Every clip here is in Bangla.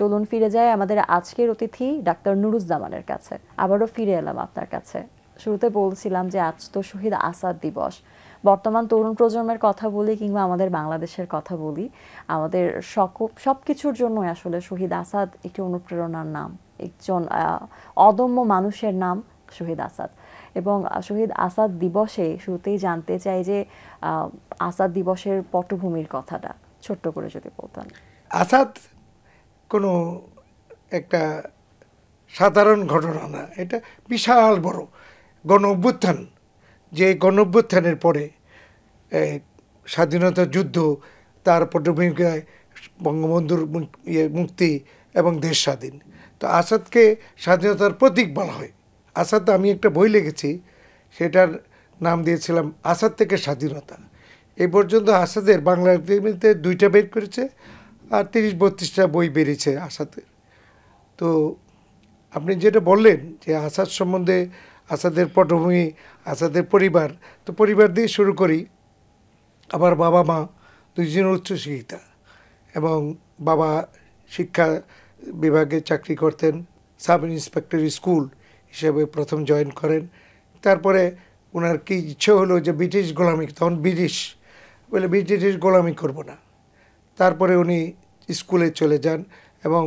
চলুন ফিরে যাই আমাদের আজকের অতিথি ডাক্তার নুরুজ্জামানের কাছে। আবারও ফিরে এলাম আপনার কাছে। শুরুতে বলছিলাম যে আজ তো শহীদ আসাদ দিবস। বর্তমান তরুণ প্রজন্মের কথা বলি কিংবা আমাদের বাংলাদেশের কথা বলি, আমাদের সবকিছুর জন্য আসলে শহীদ আসাদ একটি অনুপ্রেরণার নাম, একজন অদম্য মানুষের নাম শহীদ আসাদ। এবং শহীদ আসাদ দিবসে শুরুতেই জানতে চাই যে আসাদ দিবসের পটভূমির কথাটা ছোট্ট করে যদি বলতেন। আসাদ কোনো একটা সাধারণ ঘটনা না, এটা বিশাল বড় গণ অভ্যুত্থান। যে গণ অভ্যুত্থানের পরে স্বাধীনতা যুদ্ধ, তার পটভূমিকায় বঙ্গবন্ধুর মুক্তি এবং দেশ স্বাধীন। তো আসাদকে স্বাধীনতার প্রতীক বলা হয়। আসাদ, আমি একটা বই লিখেছি, সেটার নাম দিয়েছিলাম আসাদ থেকে স্বাধীনতা। এই পর্যন্ত আসাদের বাংলা একাডেমিতে 2টা বের করেছে, আর 30-32টা বই বেরিয়েছে আসাদের। তো আপনি যেটা বললেন যে আসাদ সম্বন্ধে, আসাদের পটভূমি, আসাদের পরিবার, তো পরিবার দিয়ে শুরু করি। আমার বাবা মা দুইজন উচ্চশিক্ষিতা, এবং বাবা শিক্ষা বিভাগে চাকরি করতেন, সাব ইন্সপেক্টর স্কুল হিসেবে প্রথম জয়েন করেন। তারপরে ওনার কি ইচ্ছে হলো যে ব্রিটিশ গোলামি, তখন ব্রিটিশ বলে ব্রিটিশ গোলামি করব না। তারপরে উনি স্কুলে চলে যান এবং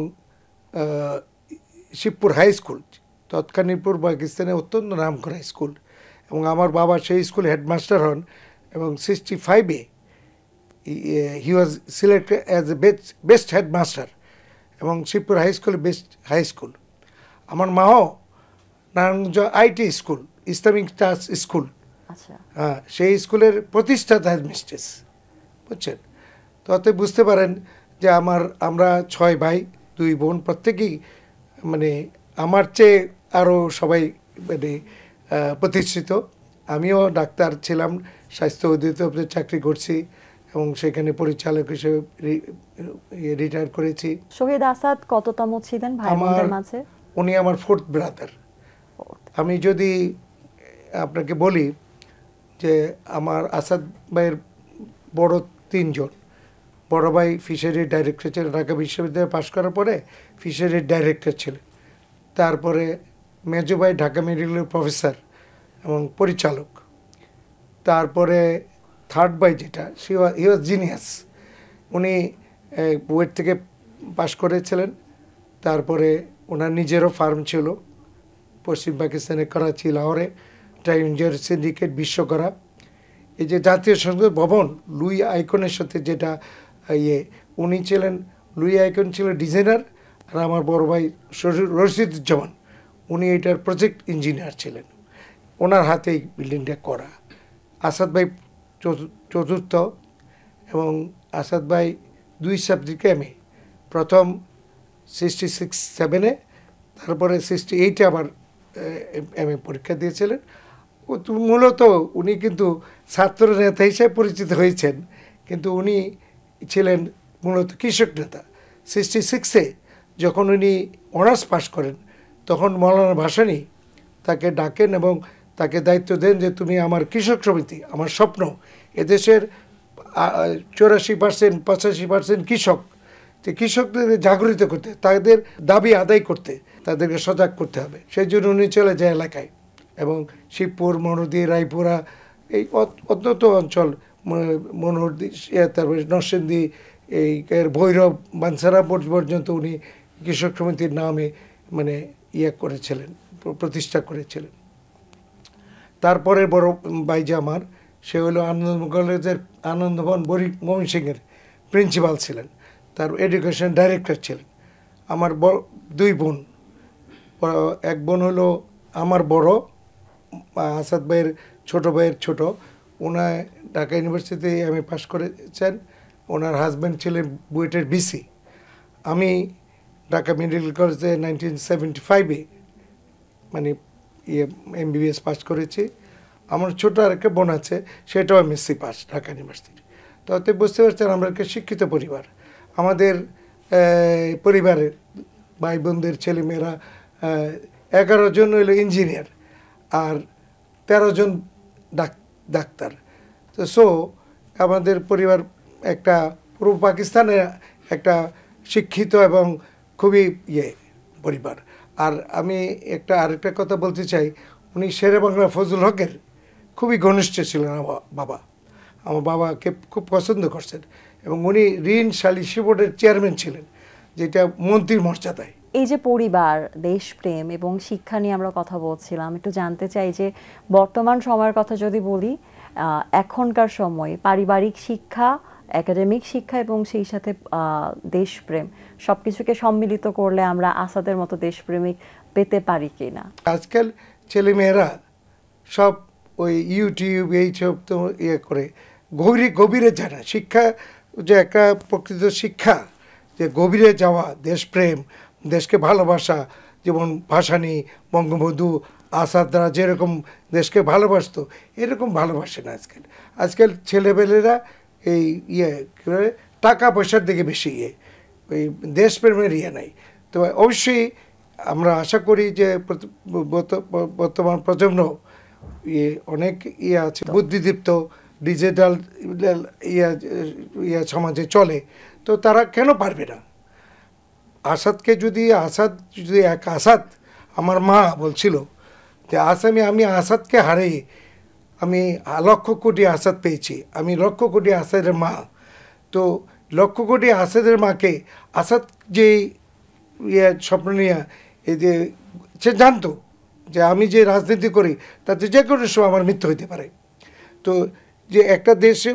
শিবপুর হাই স্কুল, তৎকালীন পূর্ব পাকিস্তানে অত্যন্ত নাম করা স্কুল, এবং আমার বাবা সেই স্কুলে হেডমাস্টার হন। এবং 65-এ he was selected as a best headmaster, এবং শিবপুর হাই স্কুলে বেস্ট হাই স্কুল। আমার মাও Narayanganj IT school, Islamic touch school, হ্যাঁ, সেই স্কুলের প্রতিষ্ঠাতা হেডমিস্ট্রেস, বুঝছেন। তো অতএব বুঝতে পারেন যে আমরা 6 ভাই 2 বোন, প্রত্যেকেই মানে আমার চেয়ে আরও সবাই মানে প্রতিষ্ঠিত। আমিও ডাক্তার ছিলাম, স্বাস্থ্য অধিদপ্তরে চাকরি করছি, এবং সেখানে পরিচালক হিসেবে রিটায়ার করেছি। শহীদ আসাদ কততম ছিলেন ভাই বোনদের মাঝে? উনি আমার 4th ব্রাদার। আমি যদি আপনাকে বলি যে আমার আসাদ ভাইয়ের বড় 3 জন। বড় ভাই ফিশারির ডাইরেক্টর ছিলেন, ঢাকা বিশ্ববিদ্যালয়ে পাশ করার পরে ফিশারির ডাইরেক্টর ছিলেন। তারপরে মেজো ভাই ঢাকা মেডিকেলের প্রফেসর এবং পরিচালক। তারপরে 3rd ভাই যেটা, হি ওয়াজ জিনিয়াস, উনি বুয়েট থেকে পাশ করেছিলেন। তারপরে ওনার নিজেরও ফার্ম ছিল পশ্চিম পাকিস্তানের করাচি, লাহোরে, ট্রাইঞ্জার সিন্ডিকেট, বিশ্বকরা। এই যে জাতীয় সংসদ ভবন লুই আইকনের সাথে যেটা উনি ছিলেন, লুই আইকন ছিল ডিজাইনার, আর আমার বড় ভাই রশিদুজ্জামান, উনি এটার প্রজেক্ট ইঞ্জিনিয়ার ছিলেন। ওনার হাতে এই বিল্ডিংটা করা। আসাদ ভাই 4th, এবং আসাদ ভাই 2 সাবজেক্টে এমএ, প্রথম 66-67-এ, তারপরে 68-এ আবার এমএ পরীক্ষা দিয়েছিলেন। মূলত উনি কিন্তু ছাত্র নেতা হিসেবে পরিচিত হয়েছেন, কিন্তু উনি ছিলেন মূলত কৃষক নেতা। 66-এ যখন উনি অনার্স পাশ করেন, তখন মৌলানা ভাসানী তাকে ডাকেন এবং তাকে দায়িত্ব দেন যে তুমি আমার কৃষক সমিতি, আমার স্বপ্ন এদেশের 84% 85% কৃষক, যে কৃষকদের জাগরিত করতে, তাদের দাবি আদায় করতে, তাদেরকে সজাগ করতে হবে। সেই জন্য উনি চলে যায় এলাকায়, এবং শিবপুর, মনোহরদী, রায়পুরা, এই অত্যন্ত অঞ্চল, মনোহরদী, তারপরে নরসিংদী, এই ভৈরব, বানসারা পর্যন্ত উনি কৃষক সমিতির নামে মানে করেছিলেন, প্রতিষ্ঠা করেছিলেন। তারপরে বড় ভাই যে আমার, সে হলো আনন্দমোহন কলেজের আনন্দমোহন ময়মনসিংহের প্রিন্সিপাল ছিলেন, তার এডুকেশন ডাইরেক্টর ছিলেন। আমার 2 বোন, এক বোন হলো আমার বড়, আসাদ ভাইয়ের ছোট ভাইয়ের ছোট, ওনার ঢাকা ইউনিভার্সিটিতে এমএ পাস করেছেন। ওনার হাজব্যান্ড ছিলেন বুয়েটের বিসি। আমি ঢাকা মেডিকেল কলেজে 1975-এ মানে এমবিবিএস পাস করেছি। আমার ছোট আরেকটা বোন আছে, সেটাও এমএসসি পাস ঢাকা ইউনিভার্সিটি। তাতে বুঝতে পারছেন আমরা একটা শিক্ষিত পরিবার। আমাদের পরিবারের ভাই বোনদের ছেলেমেয়েরা 11 জন হলো ইঞ্জিনিয়ার, আর 13 জন ডাক্তার। তো আমাদের পরিবার একটা পূর্ব পাকিস্তানের একটা শিক্ষিত এবং খুবই পরিবার। আর আমি আরেকটা কথা বলতে চাই, উনি শেরে বাংলা ফজল হকের খুবই ঘনিষ্ঠ ছিলেন আমার বাবা। আমার বাবাকে খুব পছন্দ করছেন এবং উনি ঋণ সালিসি বোর্ডের চেয়ারম্যান ছিলেন, যেটা মন্ত্রীর মর্যাদায়। এই যে পরিবার, দেশপ্রেম এবং শিক্ষা নিয়ে আমরা কথা বলছিলাম, একটু জানতে চাই যে বর্তমান সময়ের কথা যদি বলি, এখনকার সময়ে পারিবারিক শিক্ষা, একাডেমিক শিক্ষা এবং সেই সাথে দেশপ্রেম সবকিছুকে সম্মিলিত করলে আমরা আসাদের মতো দেশপ্রেমিক পেতে পারি কিনা? আজকাল ছেলেমেয়েরা সব ওই ইউটিউব এইসব তো করে গভীরে যায় না। শিক্ষা যে একটা প্রকৃত শিক্ষা, যে গভীরে যাওয়া, দেশপ্রেম, দেশকে ভালোবাসা, যেমন ভাসানী, বঙ্গবন্ধু, আসাদরা যেরকম দেশকে ভালোবাসতো, এরকম ভালোবাসে না আজকাল ছেলেবেলেরা এই টাকা পয়সার দিকে বেশি ওই দেশপ্রেমের নাই। তো অবশ্যই আমরা আশা করি যে বর্তমান প্রজন্ম অনেক আছে, বুদ্ধিদীপ্ত, ডিজিটাল সমাজে চলে, তো তারা কেন পারবে না? আসাদ যদি আসাদ, আমার মা বলছিল যে আমি আসাদকে হারিয়ে আমি লক্ষ কোটি আসাদ পেয়েছি, আমি লক্ষ কোটি আসাদের মা। তো লক্ষ কোটি আসাদের মাকে আসাদ যে স্বপ্ন নিয়ে এই যে সে জানতো যে আমি যে রাজনীতি করি তাতে যে কোনো সময় আমার মৃত্যু হইতে পারে। তো যে একটা দেশে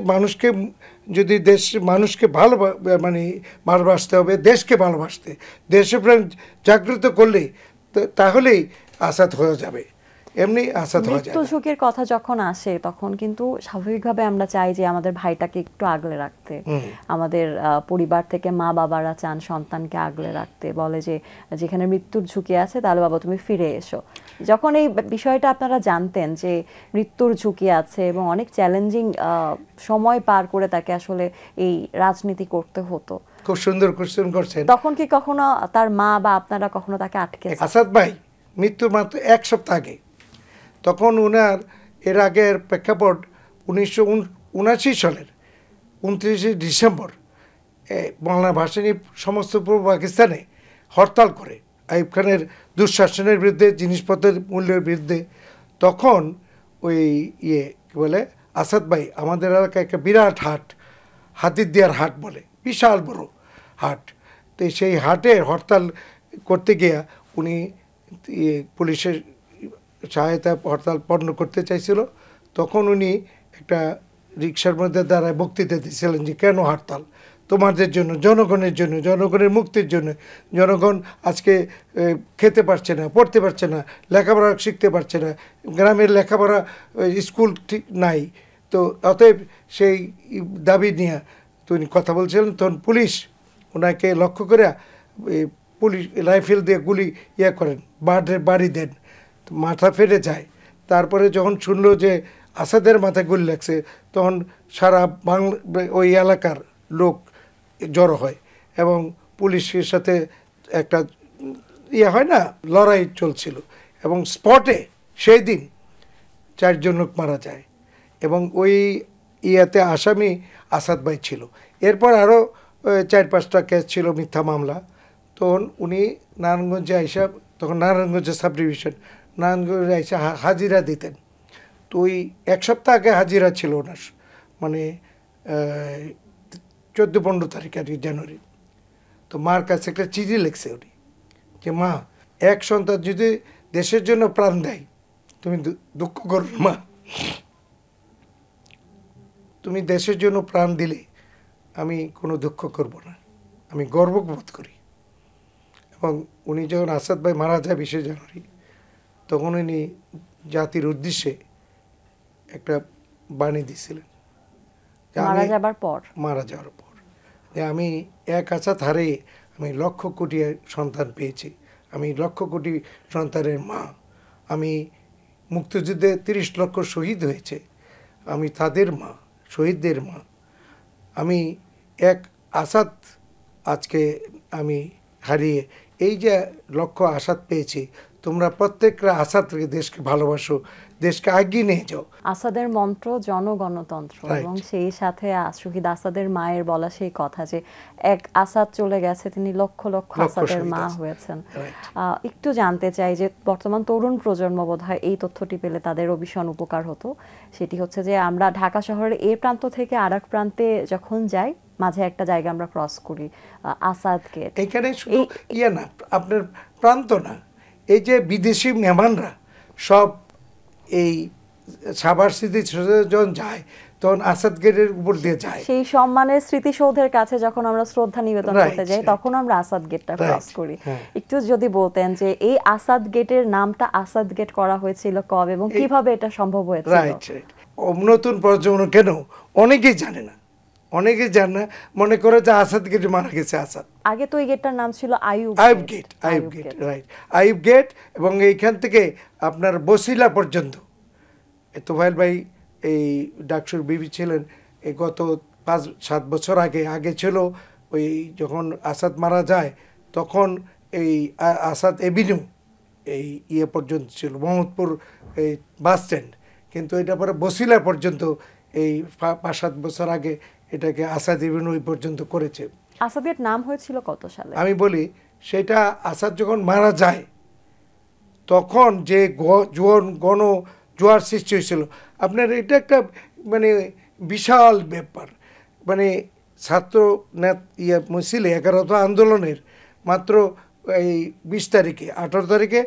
মানুষকে ভালোবাসতে হবে, দেশকে ভালোবাসতে, দেশপ্রেম জাগ্রত করলে তাহলেই আসাদ হয়ে যাবে। এমনি আসাদ হয়ে যায়। মৃত্যু ঝুঁকির কথা যখন আসে তখন কিন্তু স্বাভাবিকভাবে আমরা চাই যে আমাদের ভাইটাকে একটু আগলে রাখতে, আমাদের পরিবার থেকে মা বাবারা চান সন্তানকে আগলে রাখতে, বলে যে যেখানে মৃত্যুর ঝুঁকি আছে তাহলে বাবা তুমি ফিরে এসো। যখন এই বিষয়টা আপনারা জানতেন যে মৃত্যুর ঝুঁকি আছে এবং অনেক চ্যালেঞ্জিং সময় পার করে তাকে আসলে এই রাজনীতি করতে হতো, খুব সুন্দর কোশ্চেন করছেন, তখন কি কখনো তার মা বা আপনারা কখনো তাকে আটকে? আসাদ ভাই মৃত্যুর মাত্র 1 সপ্তাহ আগে, তখন ওনার এর আগের প্রেক্ষাপট 1979 সালের 29 ডিসেম্বর বাংলা ভাষানী সমস্ত পূর্ব পাকিস্তানে হরতাল করে আইয়ুব খানের দুঃশাসনের বিরুদ্ধে, জিনিসপত্রের মূল্যের বিরুদ্ধে। তখন ওই কি বলে আসাদ ভাই আমাদের এলাকায় একটা বিরাট হাট, হাতিরদিয়ার হাট বলে, বিশাল বড় হাট। তো সেই হাটে হরতাল করতে গিয়া উনি পুলিশের সহায়তা হরতাল পণ্য করতে চাইছিল। তখন উনি একটা রিক্সার মধ্যে দাঁড়ায় বক্তৃতা দিয়েছিলেন যে কেন হরতাল, তোমাদের জন্য, জনগণের জন্য, জনগণের মুক্তির জন্য। জনগণ আজকে খেতে পারছে না, পড়তে পারছে না, লেখাপড়া শিখতে পারছে না, গ্রামের লেখাপড়া স্কুল ঠিক নাই। তো অতএব সেই দাবি নিয়ে উনি কথা বলছিলেন। তখন পুলিশ ওনাকে লক্ষ্য করে পুলিশ রাইফেল দিয়ে গুলি করেন, বাড়ি দেন, মাথা ফেটে যায়। তারপরে যখন শুনলো যে আসাদের মাথায় গুলি লাগছে, তখন সারা ওই এলাকার লোক জড়ো হয় এবং পুলিশের সাথে একটা হয় না, লড়াই চলছিল এবং স্পটে সেই দিন 4 জন লোক মারা যায় এবং ওই আসামি আসাদ ভাই ছিল। এরপর আরও 4-5টা কেস ছিল, মিথ্যা মামলা। তখন উনি নারায়ণগঞ্জে আইসা, তখন নারায়ণগঞ্জের সাব ডিভিশন, নারায়ণগঞ্জে আইসা হাজিরা দিতেন। তো ওই 1 সপ্তাহ আগে হাজিরা ছিল ওনার, মানে 14-15 তারিখ আর কি, জানুয়ারি। তো মার কাছে একটা চিঠি লিখছে উনি যে মা, এক সন্তান যদি দেশের জন্য প্রাণ দেয় তুমি দুঃখ করো মা, তুমি দেশের জন্য প্রাণ দিলে আমি কোনো দুঃখ করব না, আমি গর্ববোধ করি। এবং উনি যখন আসাদ ভাই মারা যায় 20 জানুয়ারি, তখন উনি জাতির উদ্দেশ্যে একটা বাণী দিয়েছিলেন মারা যাওয়ার পর যে আমি এক আসাদ হারিয়ে আমি লক্ষ কোটি সন্তান পেয়েছি, আমি লক্ষ কোটি সন্তানের মা, আমি মুক্তিযুদ্ধে 30 লক্ষ শহীদ হয়েছে, আমি তাদের মা, শহীদদের মা। আমি এক আসাদ আজকে আমি হারিয়ে এই যে লক্ষ আসাদ পেয়েছি, তোমরা প্রত্যেকটা আসাদ থেকে দেশকে ভালোবাসো, দেশকে এগিয়ে নিয়ে যাও। আসাদের মন্ত্র জনগণতন্ত্র, এবং সেই সাথে শহীদ আসাদের মায়ের বলা সেই কথা যে এক আসাদ চলে গেছে, তিনি লক্ষ লক্ষ আসাদের মা হয়েছেন। একটু জানতে চাই যে বর্তমান তরুণ প্রজন্ম বোধহয় এই তথ্যটি পেলে তাদেরও ভীষণ উপকার হতো। সেটি হচ্ছে যে আমরা ঢাকা শহরের এই প্রান্ত থেকে আর এক প্রান্তে যখন যাই, মাঝে একটা জায়গা আমরা ক্রস করি, আসাদ গেট। এখানে শুধু না, আপনার প্রান্ত না, এই যে বিদেশি মেহমানরা সব এই সাভার স্মৃতি যখন যায় তখন আসাদ গেটের উপর দিয়ে যায়। সেই সম্মানের স্মৃতিসৌধের কাছে যখন আমরা শ্রদ্ধা নিবেদন করতে যাই তখন আমরা আসাদ গেটটা ক্রস করি। একটু যদি বলতেন যে এই আসাদ গেটের নামটা আসাদ গেট করা হয়েছিল কবে এবং কিভাবে এটা সম্ভব হয়েছিল? নতুন প্রজন্ম কেন অনেকেই জানে না, অনেকেই জানে না, মনে করে যে আসাদ গেটে মারা গেছে আসাদ। আগে তো এই গেটটার নাম ছিল Ayub gate. Right, Ayub gate. এবং এইখান থেকে আপনার বসিলা পর্যন্ত, তোফায়েল ভাই এই ডাকসুর বিবি ছিলেন, এই গত 5-7 বছর আগে ছিল ওই যখন আসাদ মারা যায় তখন এই আসাদ এভিনিউ এই পর্যন্ত ছিল মোহাম্মদপুর এই বাস স্ট্যান্ড, কিন্তু এটা পরে বসিলা পর্যন্ত এই 5-7 বছর আগে এটাকে আসাদ এভিনিউ পর্যন্ত করেছে। আসাদের নাম হয়েছিল কত সালে? আমি বলি, সেটা আসাদ যখন মারা যায় তখন যে জোয়ার সৃষ্টি হয়েছিল, আপনার এটা একটা মানে বিশাল ব্যাপার। মানে ছাত্র মিছিলে 11 আন্দোলনের মাত্র এই 20 তারিখে 18 তারিখে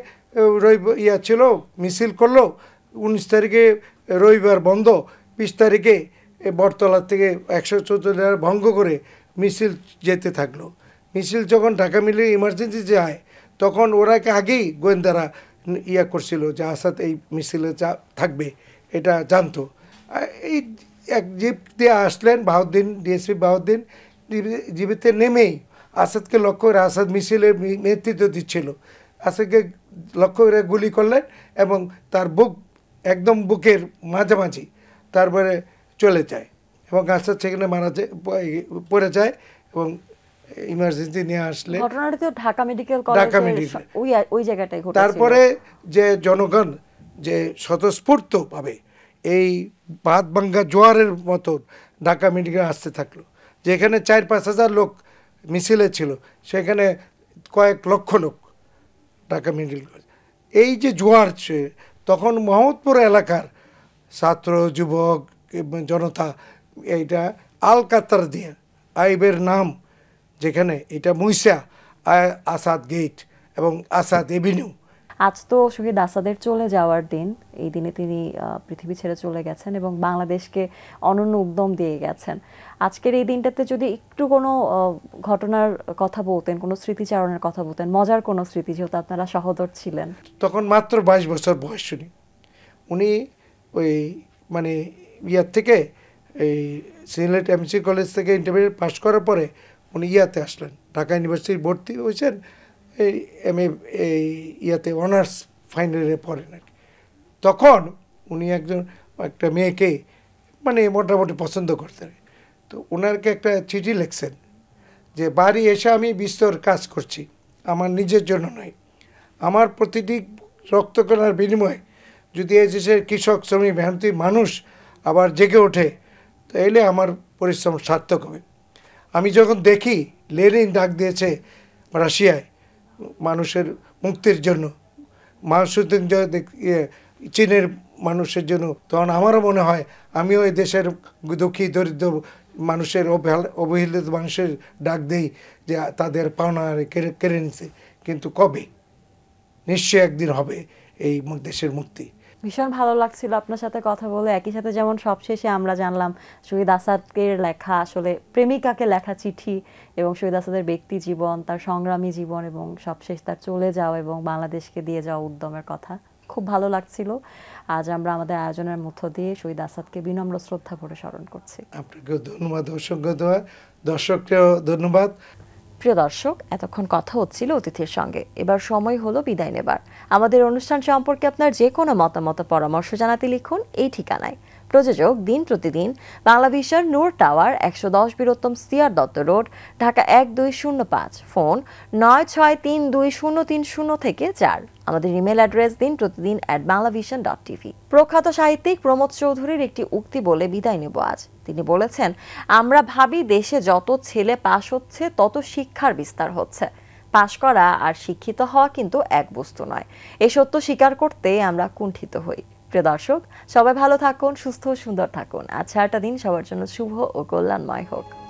ছিল, মিছিল করলো, 19 তারিখে রবিবার বন্ধ, 20 তারিখে বটতলা থেকে 114 ভঙ্গ করে মিছিল যেতে থাকলো। মিছিল যখন ঢাকা মিলে ইমার্জেন্সি যায় তখন ওরা আগেই গোয়েন্দারা করছিল যে আসাদ এই মিছিলে থাকবে, এটা জানতো। এই এক জিপ দিয়ে আসলেন বাহাউদ্দিন, ডিএসপি বাহাউদ্দিন, জিপিতে নেমেই আসাদকে লক্ষ্য করে, আসাদ মিছিলের নেতৃত্ব দিচ্ছিল, আসাদকে লক্ষ্য করে গুলি করলেন এবং তার একদম বুকের মাঝামাঝি, তারপরে চলে যায় এবং আসাদ সেখানে পড়ে যায় এবং ইমার্জেন্সি নিয়ে আসলে ঘটনাটা তো ঢাকা মেডিকেল কলেজে ওই জায়গাটাই ঘটেছিল। তারপরে যে জনগণ যে স্বতঃস্ফূর্ত পাবে এই ভাত ভাঙ্গা জোয়ারের মতো ঢাকা মেডিকেল আসতে থাকলো, যেখানে 4-5 হাজার লোক মিছিলে ছিল সেখানে কয়েক লক্ষ লোক ঢাকা মেডিকেল। এই যে জোয়ার, তখন মোহাম্মদপুর এলাকার ছাত্র যুবক জনতা এইটা আল কাতার দিয়ে আইবের নাম, যেখানে এটা মুইসা আসাদ গেট এবং আসাদ এভিনিউ। আজ তো শহীদ আসাদের চলে যাওয়ার দিন, এই দিনে তিনি পৃথিবী ছেড়ে চলে গেছেন এবং বাংলাদেশকে অনন্য উদ্যম দিয়ে গেছেন। আজকের এই দিনটাতে যদি একটু কোনো ঘটনার কথা বলতেন, কোনো স্মৃতিচারণের কথা বলতেন, মজার কোনো স্মৃতি, যেহেতু আপনারা সহোদর ছিলেন। তখন মাত্র 22 বছর বয়স শুনি। উনি ওই মানে থেকে এই সিলেট এমসি কলেজ থেকে ইন্টারমিডিয়েট পাস করার পরে উনি আসলেন, ঢাকা ইউনিভার্সিটি ভর্তি হয়েছেন, এই MA এই অনার্স ফাইনালে পড়েন আর কি। তখন উনি একটা মেয়েকে মানে মোটামুটি পছন্দ করতেন, তো ওনারকে একটা চিঠি লিখছেন যে বাড়ি এসে আমি বিস্তর কাজ করছি, আমার নিজের জন্য নয়, আমার প্রতিটি রক্তকণার বিনিময়ে যদি এই দেশের কৃষক শ্রমিক মেহনতি মানুষ আবার জেগে ওঠে তাহলে আমার পরিশ্রম সার্থক হবে। আমি যখন দেখি লেনিন ডাক দিয়েছে রাশিয়ায় মানুষের মুক্তির জন্য, চীনের মানুষের জন্য, তখন আমারও মনে হয় আমিও এই দেশের দুঃখী দরিদ্র মানুষের অবহেলিত মানুষের ডাক দেই যে তাদের পাওনা কেড়ে নিতে, কিন্তু কবে, নিশ্চয়ই একদিন হবে এই দেশের মুক্তি। ভীষণ ভালো লাগছিল আপনার সাথে কথা বলে। একই সাথে যেমন সবশেষে আমরা জানলাম শহীদ আসাদের লেখা আসলে প্রেমিকাকে লেখা চিঠি এবং শহীদ আসাদের ব্যক্তি জীবন, তার সংগ্রামী জীবন এবং সবশেষ তার চলে যাওয়া এবং বাংলাদেশকে দিয়ে যাওয়া উদ্যমের কথা। খুব ভালো লাগছিল। আজ আমরা আমাদের আয়োজনের মধ্য দিয়ে শহীদ আসাদকে বিনম্র শ্রদ্ধা করে স্মরণ করছি। আপনাকেও ধন্যবাদ, অসংখ্য দর্শককেও ধন্যবাদ। প্রিয় দর্শক, এতক্ষণ কথা হচ্ছিল অতিথির সঙ্গে, এবার সময় হলো বিদায় নেবার। আমাদের অনুষ্ঠান সম্পর্কে আপনার যে কোনো মতামত পরামর্শ জানাতে লিখুন এই ঠিকানায় প্রযোজক Din Pratidin, Banglavision, Noor tower, 110 Birottam CR Dutta road, Dhaka 1205, phone 96320300 থেকে 4। আমাদের ইমেল অ্যাড্রেস দিন প্রতিদিন@banglavision.tv। প্রখ্যাত সাহিত্যিক প্রমোদ চৌধুরীর একটি উক্তি বলে বিদায় নেব আজ। তিনি বলেছেন, আমরা ভাবি দেশে যত ছেলে পাশ হচ্ছে তত শিক্ষার বিস্তার হচ্ছে। পাশ করা আর শিক্ষিত হওয়া কিন্তু এক বস্তু নয়। এই সত্য স্বীকার করতে আমরা কুণ্ঠিত হই। প্রিয় দর্শক, সবাই ভালো থাকুন, সুস্থ ও সুন্দর থাকুন। আজ সারাটা দিন সবার জন্য শুভ ও কল্যাণময় হোক।